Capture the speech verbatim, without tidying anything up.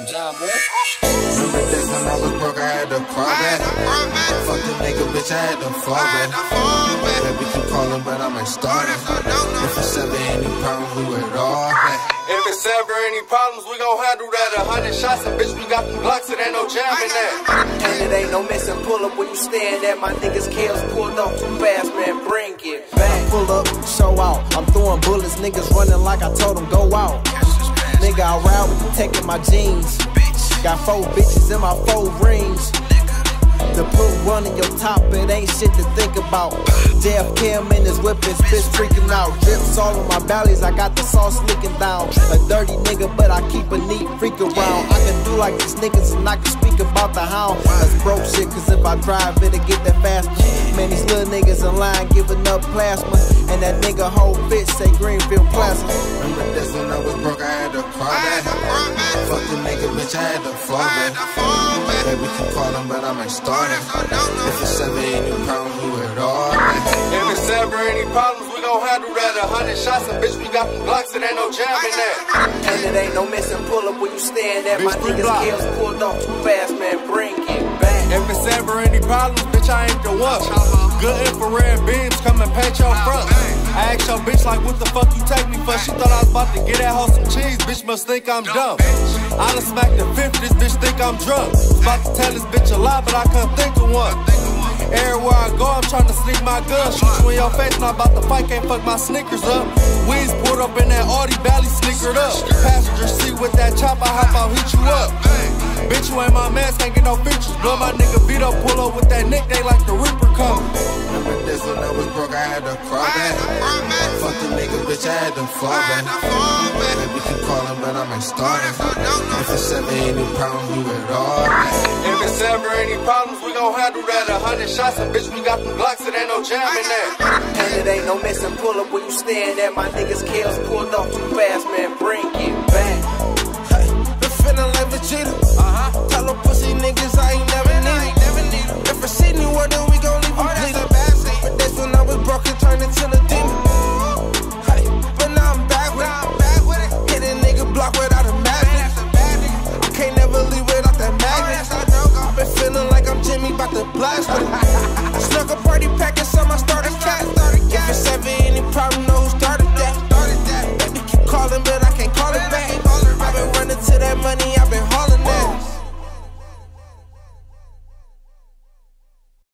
John, boy. Remember this when I was broke, I had to crawl back. Fuck the nigga, bitch, I had to fall back. Baby keep calling, but I might start it. If it's ever any problems, we with all that. If it's ever any problems, we gon' handle that. A hundred shots and bitch, we got them blocks, it ain't no jamming that. And it ain't no missing pull up when you stand at my niggas' kills pulled off too fast, man. Bring it back. Pull up, show out. I'm throwing bullets, niggas running like I told them go out. Nigga, I ride with the tech in my jeans. Got four bitches in my four rings. To put one in your top, it ain't shit to think about. J F K in his whipping, bitch freaking out. Drips all on my bellies, I got the sauce leaking down. A dirty nigga, but I keep a neat freak around. I can do like these niggas and I can speak about the hound. That's broke shit, cause if I drive it'll get that faster. Man, these little niggas in line giving up plasma. And that nigga whole bitch say Greenfield Plaza. Remember this when I was broke, I had to crawl back. Fuck the nigga, bitch, I had to fall back. Baby keep calling, but I might start it. If it's ever any problems, we with all that. If it's ever any problems, we gon' handle that. A hundred shots and bitch, we got them blocks, it ain't no jamming that. And it ain't no missing pull up when you stand at my niggas' kills pulled off too fast, man. Bring it back. If it's ever any problems, bitch, I ain't the one. Good infrared beams, come and paint your front. I asked your bitch like, what the fuck you take me for? She thought I was about to get that hoe some cheese, bitch must think I'm dumb. I done smacked the fifth, this bitch think I'm drunk. About to tell this bitch a lie, but I couldn't think of one. Everywhere I go, I'm trying to sneak my gun. Shoot you in your face, not about to fight, can't fuck my sneakers up. Weeds pulled up in that Audi, Valley sneakered up. Passenger seat with that chop, I hop out, hit you up. Bitch, you ain't my man, can't get no features. Blow my nigga beat up, pull up with that nick, they like the Reaper coming. Remember this when I was broke, I had to crawl back. Fuck the nigga, bitch, I had to fall back. Baby keep calling, but I might start it. If it's ever any problems, we with all that. If it's ever any problems, we gon' handle that. A hundred shots and bitch, we got them blocks, it ain't no jamming that. And it ain't no missing pull up when you stand at my niggas' kills pulled off too fast, man. Bring it back. Hey, been feeling like Vegeta. Uh-huh. Tell them pussy niggas I ain't never need it. If I see new word, then we gon' leave them bleeding. But that's when I was broken, turned into the